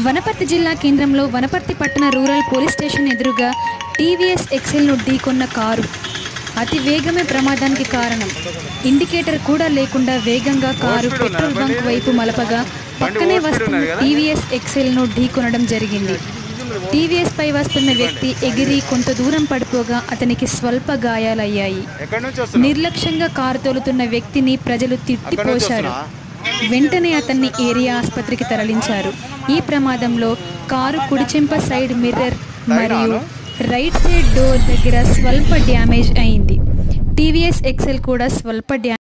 వనపర్తి జిల్లా కేంద్రంలో వనపర్తి పట్టణ రూరల్ పోలీస్ స్టేషన్ ఎదురుగా టీవీఎస్ ఎక్సెల్ను ఢీకొన్న కారు. అతి వేగమే ప్రమాదానికి కారణం. ఇండికేటర్ కూడా లేకుండా వేగంగా కారు పెట్రోల్ బంక్ వైపు మలపగా పక్కనే వస్తున్న టీవీఎస్ ఎక్సెల్ను ఢీకొనడం జరిగింది. టీవీఎస్ పై వస్తున్న వ్యక్తి ఎగిరి కొంత దూరం పడిపోగా అతనికి స్వల్ప గాయాలయ్యాయి. నిర్లక్ష్యంగా కారు తోలుతున్న వ్యక్తిని ప్రజలు తిట్టిపోశారు. వెంటనే అతన్ని ఏరియా ఆసుపత్రికి తరలించారు. ఈ ప్రమాదంలో కారు కుడిచెంప సైడ్ మిర్రర్ మరియు రైట్ సైడ్ డోర్ దగ్గర స్వల్ప డ్యామేజ్ అయింది. టీవీఎస్ ఎక్సెల్ కూడా స్వల్ప